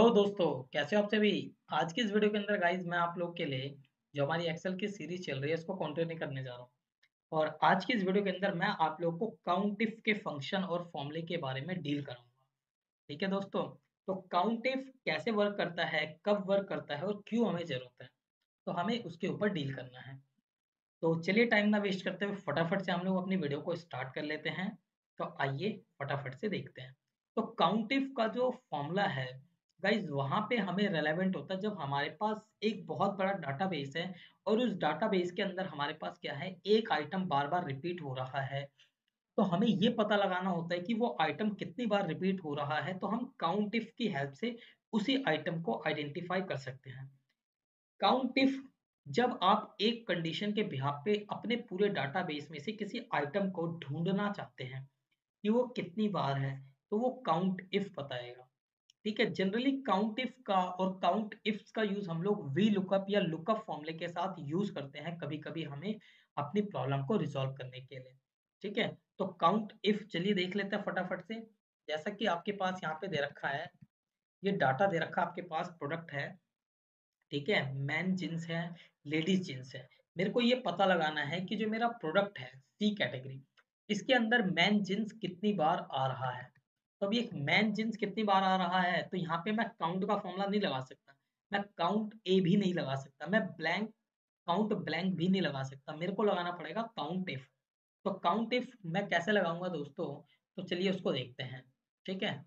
Hello दोस्तों, कैसे हो आप सभी। आज की इस वीडियो के अंदर गाइस मैं आप लोग के लिए जो हमारी एक्सेल की सीरीज चल रही है इसको कंटिन्यू करने जा रहा हूँ। और आज की इस वीडियो के अंदर मैं आप लोग को काउंट इफ के फंक्शन और फॉर्मूले के बारे में डील करूंगा। ठीक है दोस्तों। तो काउंट इफ कैसे वर्क करता है, कब वर्क करता है और क्यों हमें जरूरत है, तो हमें उसके ऊपर डील करना है। तो चलिए टाइम ना वेस्ट करते हुए फटाफट से हम लोग अपनी वीडियो को स्टार्ट कर लेते हैं। तो आइए फटाफट से देखते हैं। तो काउंट इफ का जो फॉर्मूला है गाइज, वहां पे हमें रेलेवेंट होता है जब हमारे पास एक बहुत बड़ा डाटाबेस है और उस डाटाबेस के अंदर हमारे पास क्या है, एक आइटम बार बार रिपीट हो रहा है। तो हमें ये पता लगाना होता है कि वो आइटम कितनी बार रिपीट हो रहा है, तो हम काउंट इफ की हेल्प से उसी आइटम को आइडेंटिफाई कर सकते हैं। काउंट इफ जब आप एक कंडीशन के बिहाफ पे अपने पूरे डाटाबेस में से किसी आइटम को ढूंढना चाहते हैं कि वो कितनी बार है, तो वो काउंट इफ बताएगा। ठीक है। जनरली काउंट इफ का और काउंट इफ्स का यूज हम लोग वी लुकअप या लुकअप फॉर्मूले के साथ यूज करते हैं कभी कभी हमें अपनी प्रॉब्लम को रिजॉल्व करने के लिए। ठीक है। तो काउंट इफ चलिए देख लेते हैं फटाफट से। जैसा कि आपके पास यहाँ पे दे रखा है, ये डाटा दे रखा आपके पास प्रोडक्ट है। ठीक है। मेन जींस है, लेडीज जींस है। मेरे को ये पता लगाना है कि जो मेरा प्रोडक्ट है सी कैटेगरी, इसके अंदर मेन जींस कितनी बार आ रहा है। तो अभी एक मेन जींस कितनी बार आ रहा है, तो यहाँ पे मैं काउंट का फॉर्मूला नहीं लगा सकता, मैं काउंट ए भी नहीं लगा सकता, मैं ब्लैंक काउंट ब्लैंक भी नहीं लगा सकता, मेरे को लगाना पड़ेगा काउंट इफ। तो काउंट इफ मैं कैसे लगाऊंगा दोस्तों, तो चलिए उसको देखते हैं। ठीक है।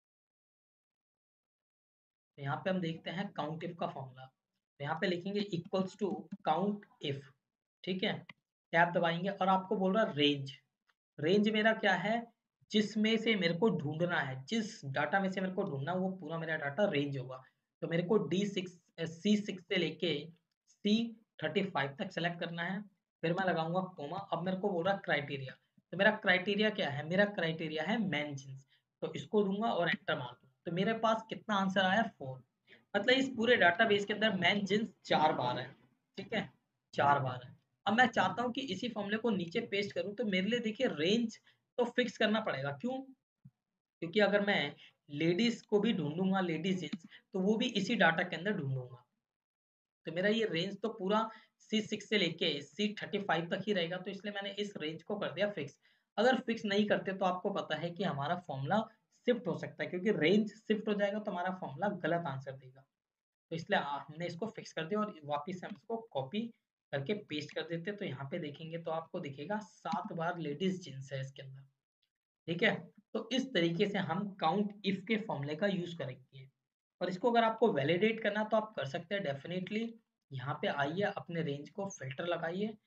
तो यहाँ पे हम देखते हैं काउंट इफ का फॉर्मूला। तो यहाँ पे लिखेंगे इक्वल्स टू काउंट इफ। ठीक है। टैब दबाएंगे और आपको बोल रहा रेंज। रेंज मेरा क्या है, जिसमें से मेरे को ढूंढना है, जिस डाटा में से मेरे को ढूंढना वो पूरा मेरा डाटा रेंज होगा। तो मेरे को C6 से लेके C35 तक सेलेक्ट करना है। फिर मैं लगाऊंगा कोमा। अब मेरे को बोल रहा क्राइटेरिया। तो मेरा क्राइटेरिया क्या है, मेरा क्राइटेरिया है मेन जींस। तो इसको दूंगा और एंटर मार दूंगा, तो मेरे पास कितना आंसर आया, 4। मतलब इस पूरे डाटाबेस के अंदर मेन जींस 4 बार है। ठीक है। 4 बार है। अब मैं चाहता हूँ कि इसी फॉर्मूले को नीचे पेस्ट करूँ, तो मेरे लिए देखिए रेंज तो फिक्स करना पड़ेगा। क्यों? क्योंकि अगर मैं लेडीज को भी ढूंढूंगा, लेडीज जींस, तो वो भी इसी डाटा के अंदर ढूंढूंगा। तो मेरा ये रेंज तो पूरा C6 से लेके C35 तक ही रहेगा, तो इसलिए मैंने इस रेंज को कर दिया फिक्स। अगर फिक्स नहीं करते तो आपको पता है कि हमारा फॉर्मूला शिफ्ट हो सकता है, क्योंकि रेंज शिफ्ट हो जाएगा तो हमारा फॉर्मूला गलत आंसर देगा। तो इसलिए हमने इसको फिक्स कर दिया और वापिस हम इसको कॉपी करके पेस्ट कर देते। तो यहाँ पे देखेंगे तो आपको दिखेगा 7 बार लेडीज जींस है इसके अंदर। ठीक है। तो इस तरीके से हम काउंट इफ के फॉर्मूले का यूज करेंगे। और इसको अगर आपको वैलिडेट करना तो आप कर सकते हैं डेफिनेटली। यहाँ पे आइए, अपने रेंज को फिल्टर लगाइए।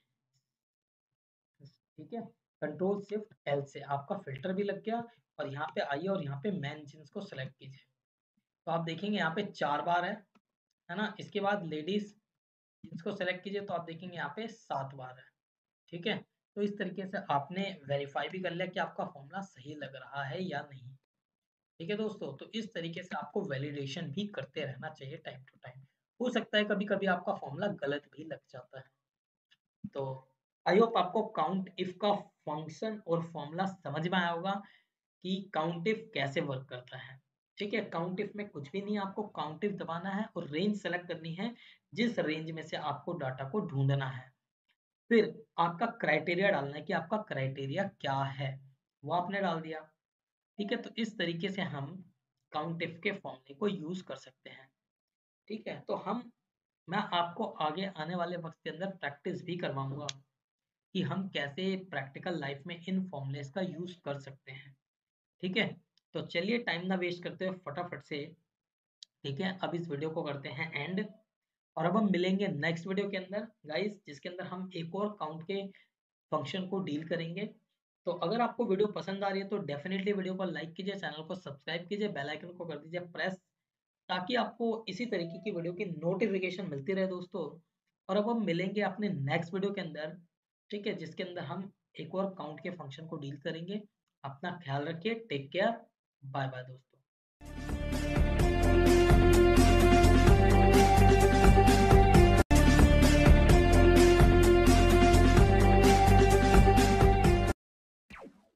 ठीक है। कंट्रोल शिफ्ट एल से आपका फिल्टर भी लग गया। और यहाँ पे आइए और यहाँ पे मेन जींस को सेलेक्ट कीजिए। तो आप देखेंगे यहाँ पे 4 बार है ना। इसके बाद लेडीज इसको सेलेक्ट कीजिए तो आप देखेंगे यहाँ पे 7 बार है। ठीक है। तो इस तरीके से आपने वेरीफाई भी कर लिया कि आपका फॉर्मूला सही लग रहा है या नहीं। ठीक है दोस्तों। तो इस तरीके से आपको वैलिडेशन भी करते रहना चाहिए टाइम टू टाइम। हो सकता है कभी कभी आपका फॉर्मूला गलत भी लग जाता है। तो आई होप आपको काउंट इफ का फंक्शन और फॉर्मूला समझ में आया होगा कि काउंट इफ कैसे वर्क करता है। ठीक है। काउंट इफ में कुछ भी नहीं है, आपको काउंट इफ दबाना है और रेंज सेलेक्ट करनी है, जिस रेंज में से आपको डाटा को ढूंढना है। फिर आपका क्राइटेरिया डालना है कि आपका क्राइटेरिया क्या है, वो आपने डाल दिया। ठीक है। तो इस तरीके से हम काउंट इफ के फॉर्मूले को यूज कर सकते हैं। ठीक है। तो मैं आपको आगे आने वाले वक्त के अंदर प्रैक्टिस भी करवाऊंगा कि हम कैसे प्रैक्टिकल लाइफ में इन फॉर्मूलेस का यूज कर सकते हैं। ठीक है। तो चलिए टाइम ना वेस्ट करते हुए फटाफट से, ठीक है, अब इस वीडियो को करते हैं एंड। और अब हम मिलेंगे नेक्स्ट वीडियो के अंदर गाइस, जिसके अंदर हम एक और काउंट के फंक्शन को डील करेंगे। तो अगर आपको वीडियो पसंद आ रही है तो डेफिनेटली वीडियो को लाइक कीजिए, चैनल को सब्सक्राइब कीजिए, बेल आइकन को कर दीजिए प्रेस, ताकि आपको इसी तरीके की वीडियो की नोटिफिकेशन मिलती रहे दोस्तों। और अब हम मिलेंगे अपने नेक्स्ट वीडियो के अंदर। ठीक है। जिसके अंदर हम एक और काउंट के फंक्शन को डील करेंगे। अपना ख्याल रखिए। Take care. बाय बाय दोस्तों।